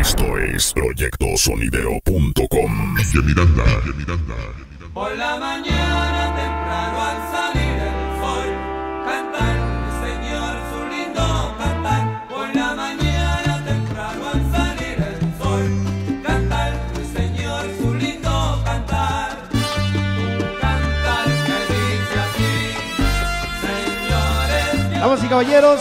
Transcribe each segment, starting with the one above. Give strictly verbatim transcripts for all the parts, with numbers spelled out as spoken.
Esto es proyecto sonidero punto com. Villa Miranda, Villa Miranda. Por la mañana temprano al salir el sol, cantar, mi Señor, su lindo cantar. Por la mañana temprano al salir el sol, cantar, mi Señor, su lindo cantar. Un cantar que dice así, señores. Damas y caballeros.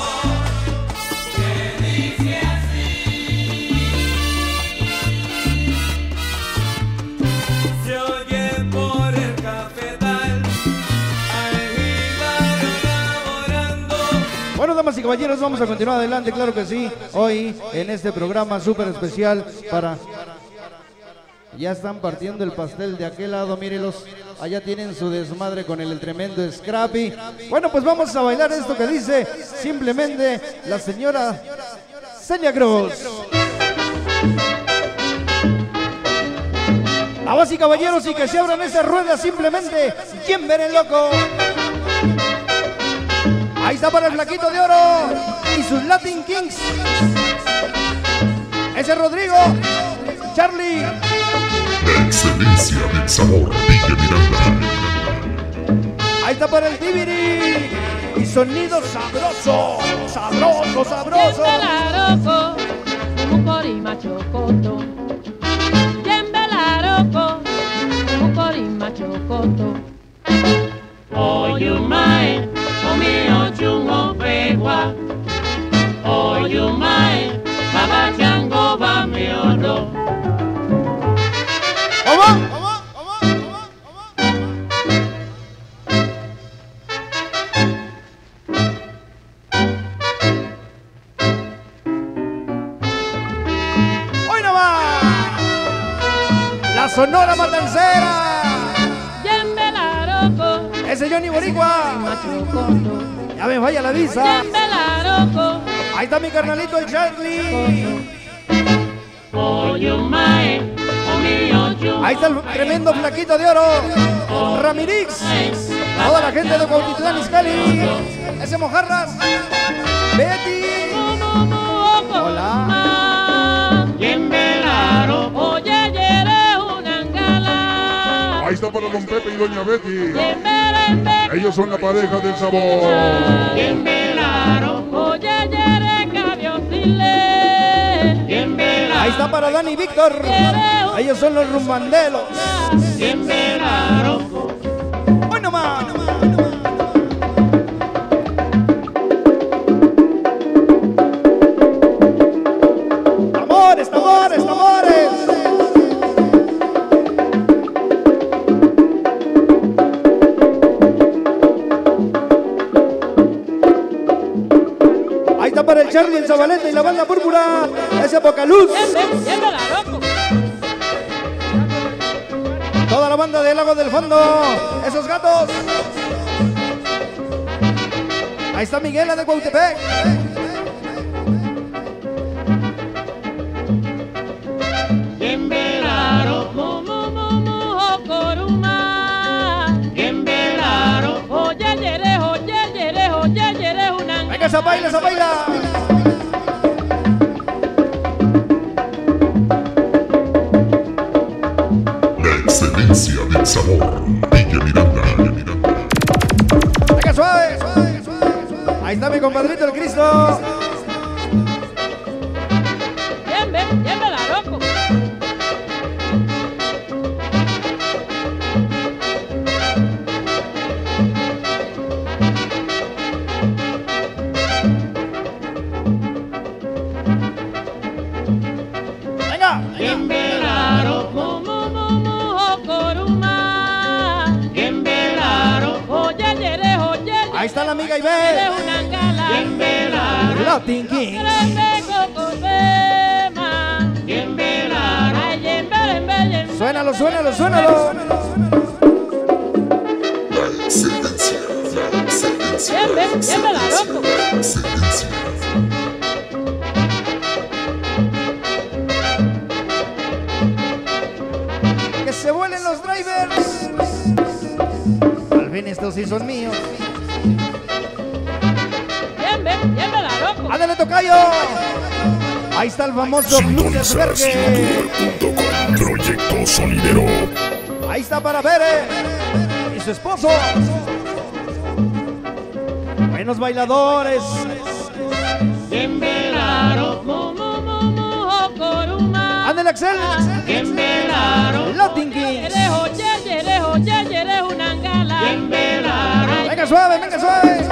Bueno, damas y caballeros, vamos a continuar adelante, claro que sí. Hoy en este programa súper especial para... Ya están partiendo el pastel de aquel lado, mírelos. Allá tienen su desmadre con el, el tremendo Scrappy. Bueno, pues vamos a bailar esto que dice simplemente la señora Celia Cruz. Damas y caballeros, y que se abran esas ruedas simplemente. ¿Quién ver el loco? Ahí está para el flaquito de oro y sus Latin Kings. Ese es Rodrigo, Charlie. La excelencia del sabor, Villa Miranda. Ahí está para el Tibiri y sonido sabroso, sabroso, sabroso. Yembelaroco, mucorima chocoto. Yembelaroco, mucorima chocoto. Oyumae. Mío chungo pegua, oyumae, baba chango va mi oro. ¿Cómo? ¿Cómo? ¿Cómo? ¡Hoy no va! La Sonora Matancera. Ese Johnny Boricua. Ya me vaya la visa. Ahí está mi carnalito el Charlie. Ahí está el tremendo flaquito de oro Ramirix. Toda la gente de Cuautitlán Izcalli. Ese Mojarras. Betty. Hola. Ahí está para don Pepe y doña Betty. Ellos son la pareja del sabor. Ahí está para Dani y Víctor. Ellos son los rumbandelos. Hoy nomás. Amores, amores, amores. Para el Charlie, el Zabaleta y la banda púrpura, ese Pocaluz. Toda la banda del Lago del Fondo, esos gatos. Ahí está Miguela de Cuautepec. Venga, esa baila, esa baila. La excelencia del sabor, Villa Miranda, Villa Miranda. Venga, suave, suave, suave, suave. Ahí está mi compadrito el Cristo. Bien, bien, bien, me la loco. Ahí está la amiga Iber. Latin King. Suénalo, suénalo, suénalo. La excelencia, la excelencia. Bien, bien, bien, me la loco. La excelencia. Que se vuelen los drivers. Al fin estos sí son míos. Bien, bien, bien, me la loco. ¡Ándale, tocayo! Ahí está el famoso Club Desvergue. Proyecto Sonidero. Ahí está para Bere y su esposo. Buenos bailadores. Ándale, Axel. Latin Kings. Venga suave, venga suave.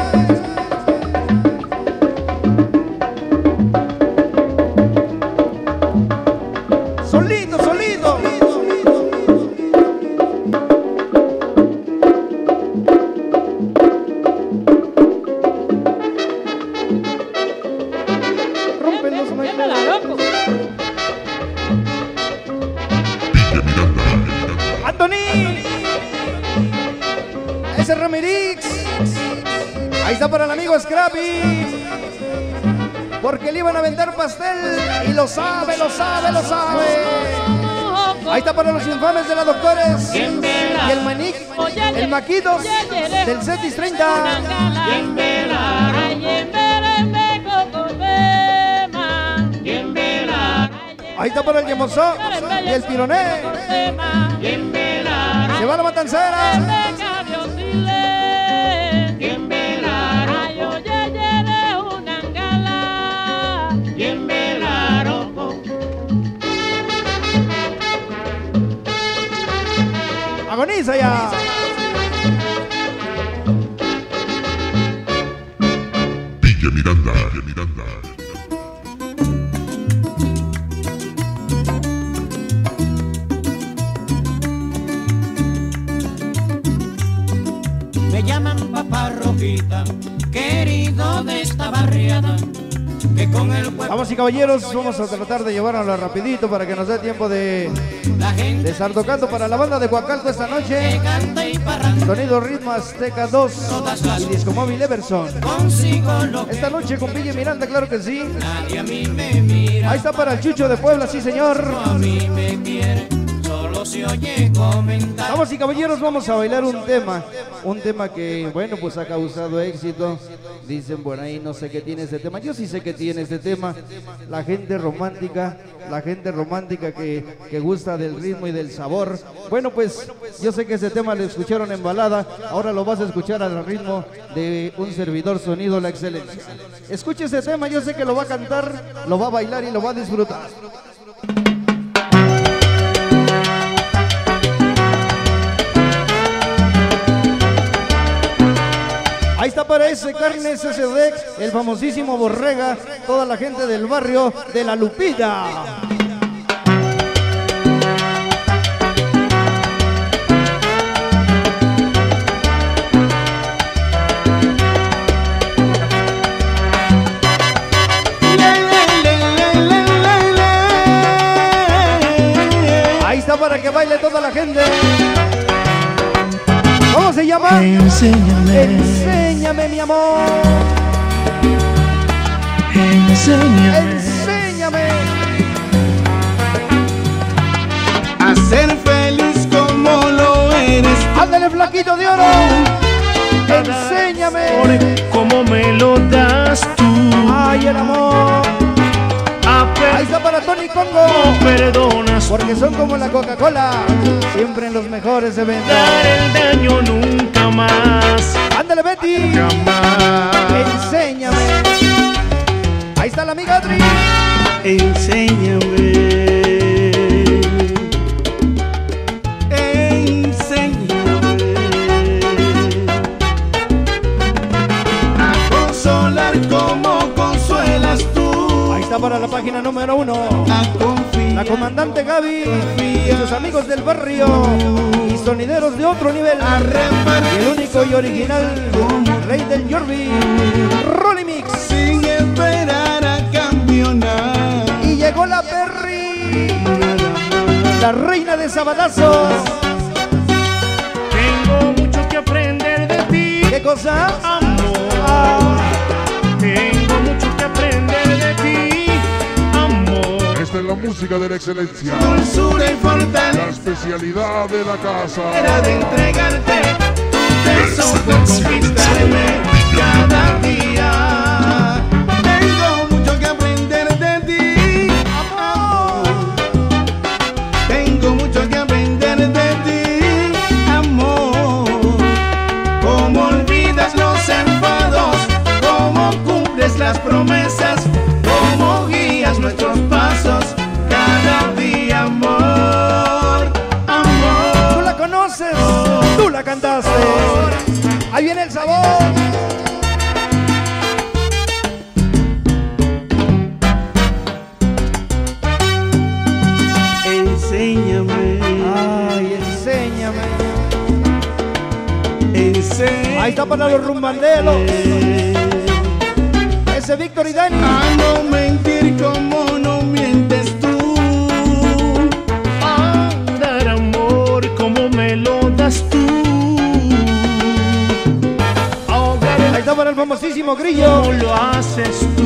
Solito, solito. Rompen los maicos. Anthony. Ese Ramirix. Ahí está para el amigo Scrappy. Porque le iban a vender pastel. Y lo sabe, lo sabe, lo sabe. Ahí está para los infames de la Doctores. Y el Manic, el Maquito del Cetis treinta. Ahí está para el Yemosó y el Pironé. Se va la matancera. Agoniza ya. Villa Miranda, Villa Miranda. Me llaman papá Rojita, querido de esta barriada, que con el pueblo Vamos y caballeros, vamos a tratar de llevarnos rapidito para que nos dé tiempo de, la gente de estar tocando para la banda de Coacalco esta noche. canta y parranda, Sonido Ritmo Azteca dos y Disco Móvil Everson. consigo lo que Esta noche con Villa Miranda, claro que sí. nadie a mí me mira. Ahí está para el Chucho de Puebla, sí señor. A mí me quiere, solo se oye comentar. Vamos y caballeros, vamos a bailar un tema. Un tema que, bueno, pues ha causado éxito. Dicen, bueno, ahí no sé qué tiene este tema. Yo sí sé que tiene este tema. La gente romántica, la gente romántica que, que gusta del ritmo y del sabor. Bueno, pues yo sé que ese tema lo escucharon en balada. Ahora lo vas a escuchar al ritmo de un servidor Sonido La Excelencia. Escuche ese tema, yo sé que lo va a cantar, lo va a bailar y lo va a disfrutar. Ahí está para ese Carnes S D, el famosísimo Borrega, toda la gente del barrio de La Lupita. Ahí está para que baile toda la gente. ¿Cómo se llama? Enséñame, Enséñame, mi amor. enséñame Enséñame. a ser feliz como lo eres. Ándale, flaquito de oro. Enséñame. Como me lo das tú. Ay, el amor. Ahí está para Tony Congo. Perdonas Porque son como la Coca-Cola, siempre en los mejores eventos. dar el daño nunca más. Ándale, Betty. Jamás. Enséñame. Ahí está la amiga Adri. Enséñame. Enséñame a consolar como consuelas tú. Ahí está para la página número uno. A confiar. La comandante Gaby y sus amigos del barrio y sonideros de otro nivel. A repartir. Y el único y original rey del Yorbi, Rolly Mix. Sin esperar a campeonar. Y llegó la Perry, la reina de sabadazos. Tengo mucho que aprender de ti. ¿Qué cosa? Amor. Ah, Tengo mucho que aprender de ti. Amor. Esta es la música de la excelencia, Dulzura y la fortaleza especialidad de la casa. de entregarte. Besos por conquistarme cada día. Tengo mucho que aprender de ti. promesas, como guías nuestros pasos cada día, amor, amor. Tú la conoces, tú la cantaste. Ahí viene el sabor. Enséñame, Ay, enséñame. enséñame. Ahí está para los rumbanderos. Ese Víctor y Dani. A no mentir como no mientes tú, a dar amor como me lo das tú, a ahogar el Ahí está para el famosísimo Grillo. como lo haces tú,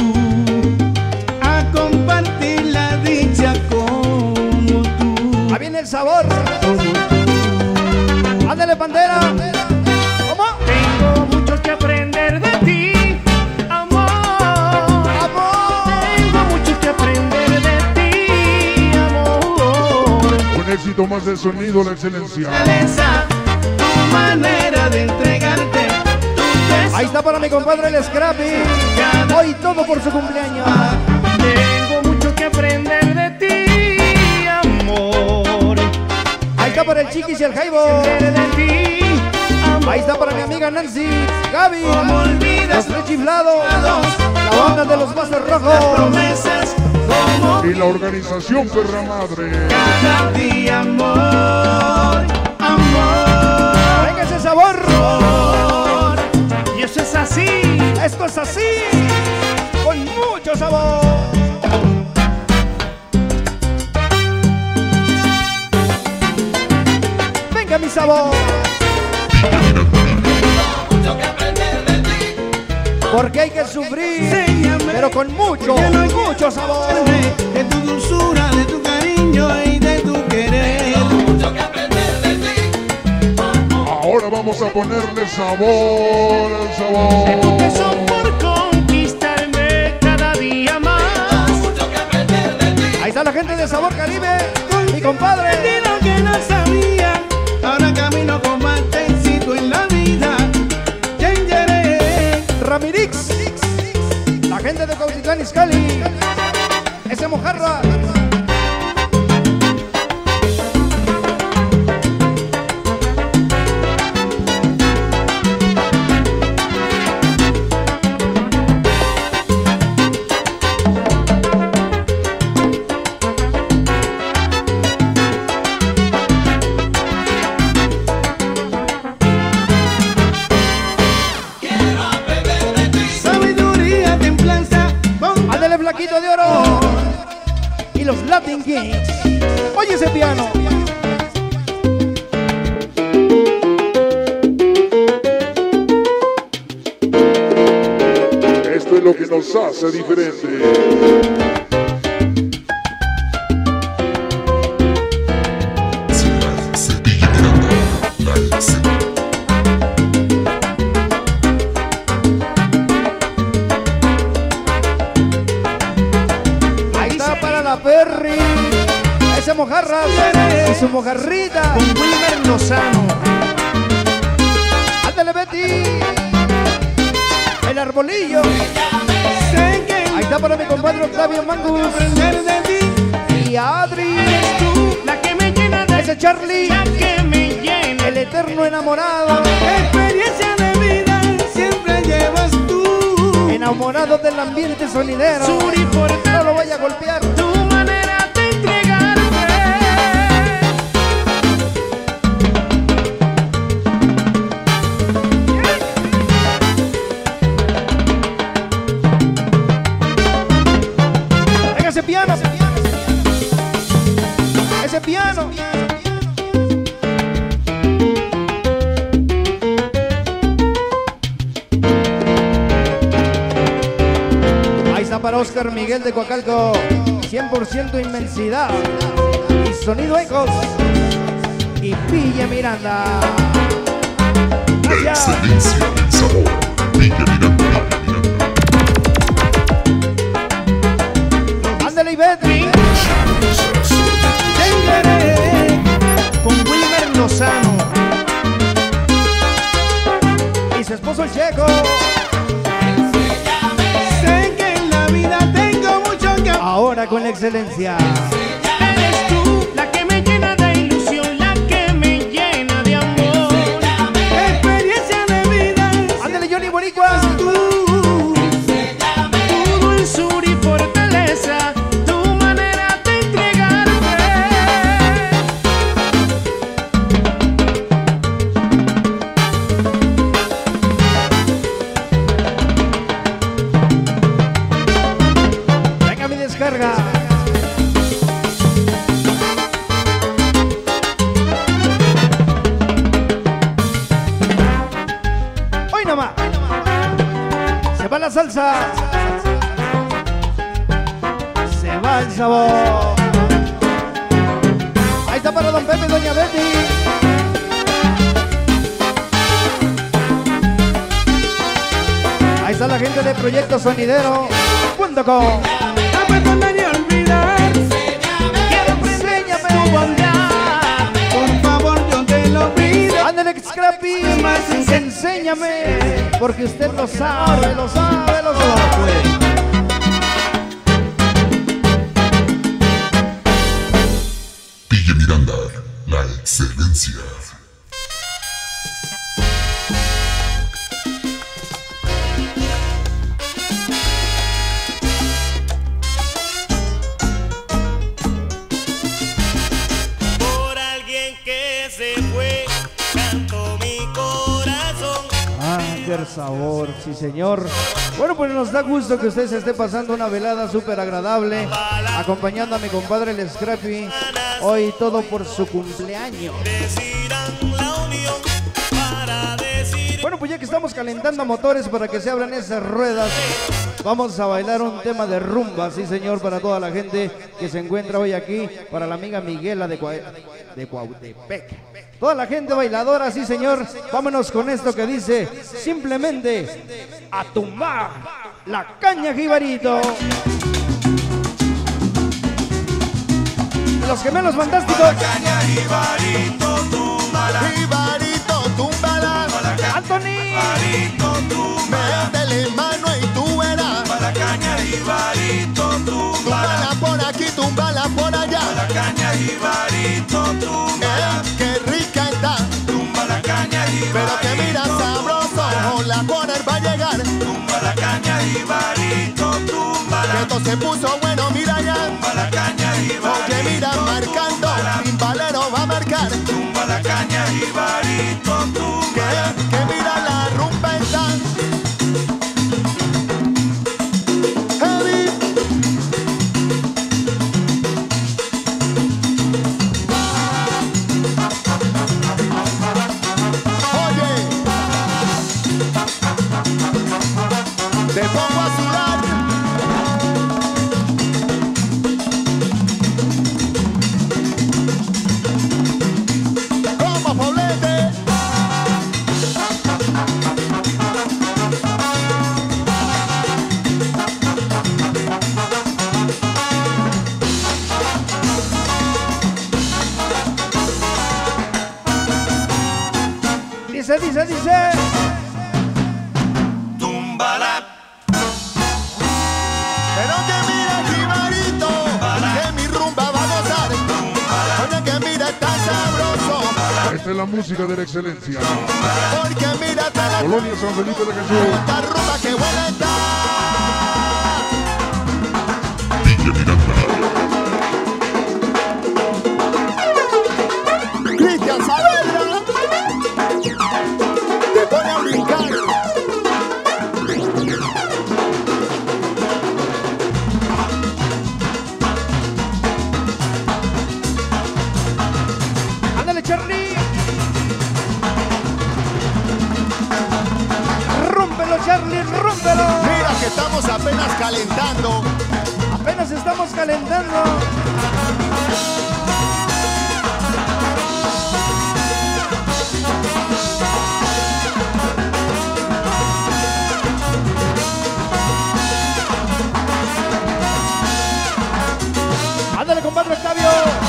a compartir la dicha como tú, Ahí viene el sabor. como tú. Ándale, Pantera. ¿Cómo? Tengo mucho que aprender de ti, amor. ¡Amor! Tengo mucho que aprender de ti, amor. Un éxito más del sonido, la excelencia. Esa, tu manera de entregarte, tu beso. Ahí está para mi compadre el Scrappy. Hoy todo por su cumpleaños. Tengo mucho que aprender de ti, amor. Ahí está para el Chiquis y el Jaibo. Aprender de ti, amor. Ahí está para mi amiga Nancy, Gaby, Como olvidas los tres chiflados, la banda de los Vasos las Rojos. promesas, como Y la organización Perra Madre. cada día, amor, amor, Venga ese sabor. amor. Y eso es así. Esto es así, con mucho sabor. Venga mi sabor. Porque hay que sufrir, Enséñame, pero con mucho, porque no mucho sabor. de tu dulzura, de tu cariño y de tu querer. Ahora vamos a ponerle sabor al De tu sabor. peso por conquistarme cada día más. Ahí está la gente de Sabor Caribe, mi compadre. De lo que no sabía, ahora camino con más éxito en la vida. Yengeré, Ramirix, la gente de Cautitlán Izcalli, ese mojarra. sabiduría, templanza, con Ándale flaquito de oro. Y los Latin Kings. Oye ese piano. Esto es lo que nos hace diferente. Ciudad Cepilla Miranda, la excelencia. Ahí está para la Perry. Ese mojarras y su mojarrita. con Wilmer Lozano. Ándale Betty. El arbolillo. Sé que Ahí está para mi compadre Octavio Mangus. aprender de ti, Y a Adri. tú, la que me llena de Ese Charlie. la que me llena El eterno enamorado. experiencia de vida, siempre llevas tú. Enamorado del ambiente sonidero. Suri, por No lo vaya a golpear. tu manera de entregarte. Venga ese piano. Ese piano. Ahí está para Oscar Miguel de Coacalco. cien por ciento inmensidad. Y sonido ecos. Y Villa Miranda. La Gracias. excelencia del sabor. Villa Miranda, Villa Miranda. Ándale Ivette. Yengeré, con Wilmer Lozano. Y su esposo el Checo. Sé Ahora con la excelencia. Eres tú la que me llena de ilusión, la que me llena de amor. Experiencia de vida. Ándale, Johnny Boricua. Tú, tu dulzura y fortaleza, tu manera de entregarte. Venga mi descarga. Hoy nomás. Se va la salsa. Se va el sabor. Ahí está para don Pepe y doña Betty. Ahí está la gente de Proyecto Sonidero punto com. No puedo de olvidar. Quiero enséñame tu bondad. Por favor, yo te lo pido. Ándale, Scrappy, enséñame, porque usted lo sabe, lo sabe, lo sabe. D J Miranda, la excelencia. Por alguien que se fue, canto mi corazón. Ah, qué sabor, sí señor. Bueno, pues nos da gusto que usted se esté pasando una velada súper agradable, acompañando a mi compadre el Scrappy, hoy todo por su cumpleaños. Decidan la unión para decir. Bueno, pues ya que estamos calentando motores para que se abran esas ruedas, vamos a bailar un tema de rumba, sí señor, para toda la gente que se encuentra hoy aquí, para la amiga Miguela de, Cua- de Cuautepec. Toda la gente bailadora, sí señor, vámonos con esto que dice, simplemente, a tumbar la caña, Jibarito. Los gemelos fantásticos. Jibarito, túmbala. Jibarito, túmbala, Anthony. métele mano y tú verás. Tumba la caña, Jibarito, túmbala. Túmbala por aquí, túmbala por allá. La caña, Jibarito, túmbala. Eh, qué rica está, Tumba la caña, pero que Jibarito, mira sabroso, la corner va a llegar. tumba la caña, Jibarito, túmbala. Esto se puso bueno, mira ya. Tumba la caña, Jibarito, Oye, mira, marcando, timbalero va a marcar. tumba la caña, Jibarito, Que, túmbala. que mira la rumba está. Heavy. Oye, te pongo a sudar. Como Poblete. Dice, dice, dice. Túmbala. Pero que mira, Jibarito, que mi rumba va a gozar. Oye, que mira, está sabroso. Esta es la música de la excelencia. Porque mírate la Colonia San Felipe de Jesús. esta rumba que buena está. D J Miranda, Cristian Saavedra te pone a brincar. Ándale, Charlie. Rúmpelo, Charlie, rúmpelo. Mira que estamos apenas calentando. Apenas estamos calentando. Ándale, compadre Octavio.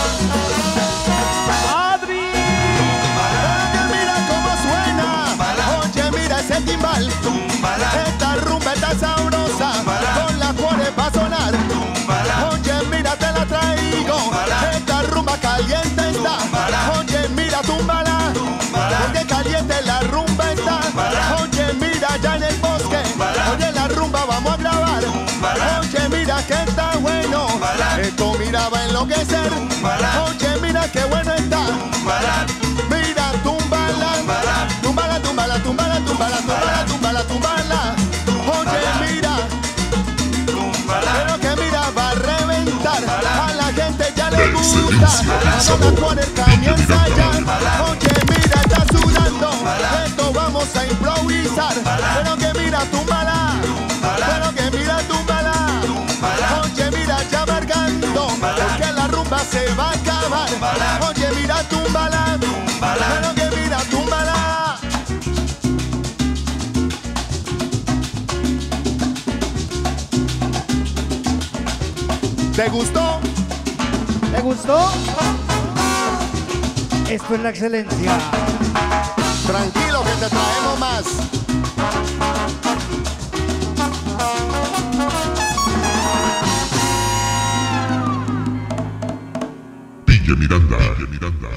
Adri. Oye, mira cómo suena. Oye, mira ese timbal. Túmbala. Esta rumba está sabrosa. Con la cual va a sonar. Túmbala. enloquecer. Oye, mira qué bueno está. Mira, túmbala, túmbala, túmbala, túmbala, túmbala, túmbala, túmbala, túmbala. Oye, mira, pero que mira va a reventar. A la gente ya le gusta. Vamos a poner comienza ya. Oye, mira, está sudando. Esto vamos a improvisar. Pero que mira, túmbala. Pero que mira, túmbala. Oye, mira, ya marcando. Porque la rumba se va a acabar. Oye, mira, túmbala. Pero que mira, túmbala. ¿Te gustó? ¿Te gustó? Esto es la excelencia. Tranquilo que te traemos más. P J Miranda, P J Miranda.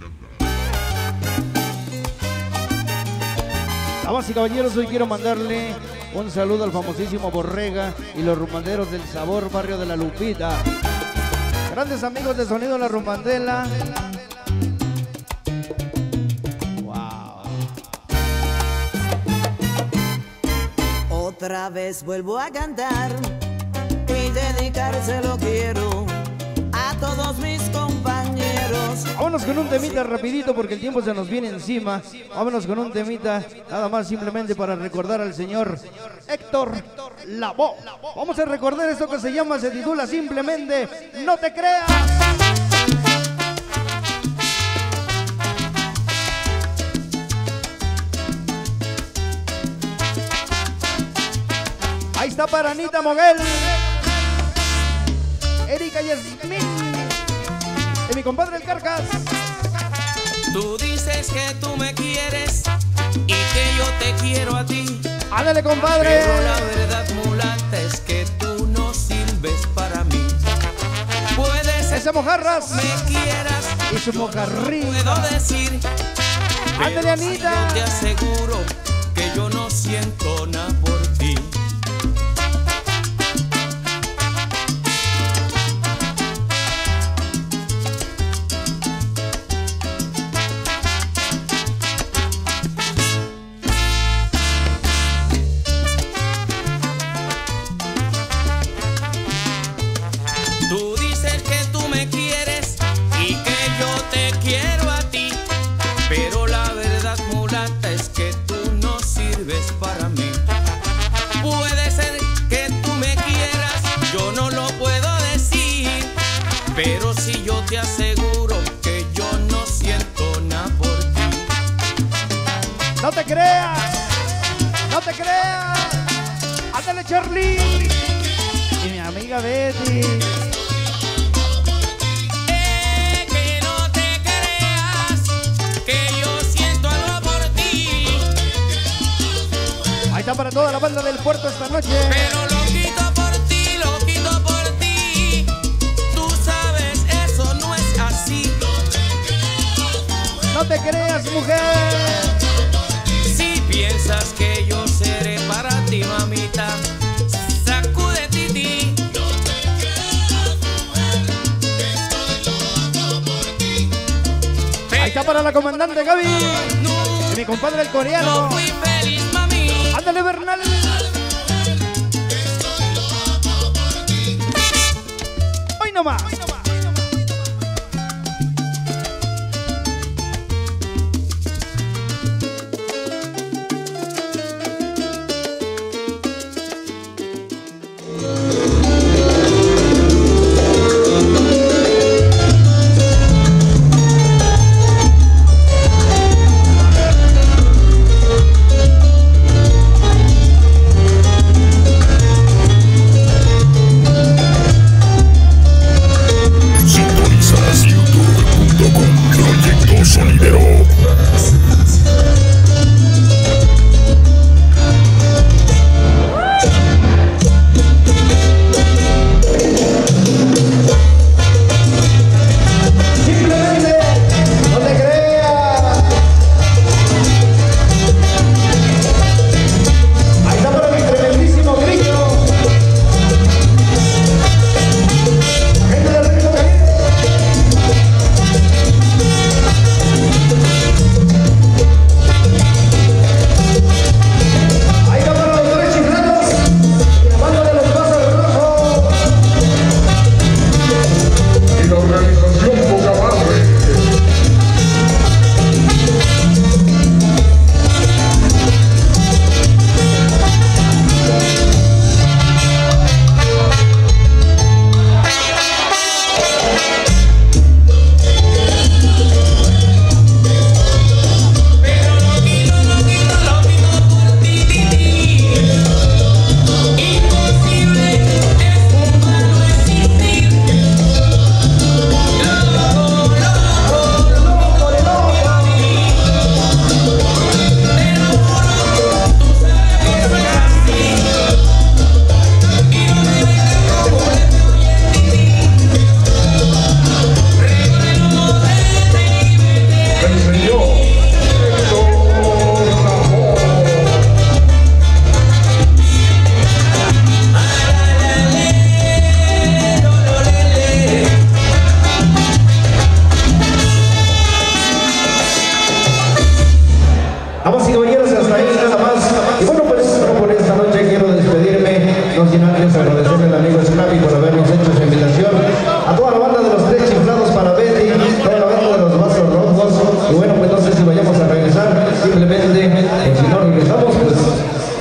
Damas y caballeros, hoy quiero mandarle un saludo al famosísimo Borrega y los rumbanderos del Sabor, barrio de La Lupita. Grandes amigos de Sonido La Rumbandela. Wow. Otra vez vuelvo a cantar y dedicárselo quiero a todos mis compañeros. Vámonos con un temita rapidito porque el tiempo se nos viene encima. Vámonos con un temita nada más simplemente para recordar al señor Héctor Lavoe. Vamos a recordar esto que se llama, se titula simplemente No te creas. Ahí está para Anita Moguel, Erika Yasmin y mi compadre el Carcas. Tú dices que tú me quieres y que yo te quiero a ti. Ándale, compadre. Pero la verdad, mulata, es que tú no sirves para mí. Puedes ser Ese mojarras me quieras y su mojarrín. puedo decir. Ándale, Pero si Anita. yo te aseguro que yo no siento nada por ti. Tú dices que tú me quieres y que yo te quiero a ti, pero la verdad, mulata, es que tú no sirves para mí. Puede ser que tú me quieras, yo no lo puedo decir, pero si yo te aseguro que yo no siento nada por ti. No te creas, no te creas. Ándale, Charlie y mi amiga Betty. Eh, que no te creas, que yo siento algo por ti, Ahí está para toda la banda del puerto esta noche. pero lo quito por ti, lo quito por ti. Tú sabes, eso no es así. No te creas, mujer. Si piensas que yo seré para ti, mamita, sacude titi. Ahí está para la comandante Gaby No, y mi compadre el no coreano. fui feliz, mami. Ándale, Bernal. Hoy nomás.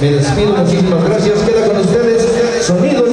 Me despido, muchísimas gracias. Queda con ustedes Sonido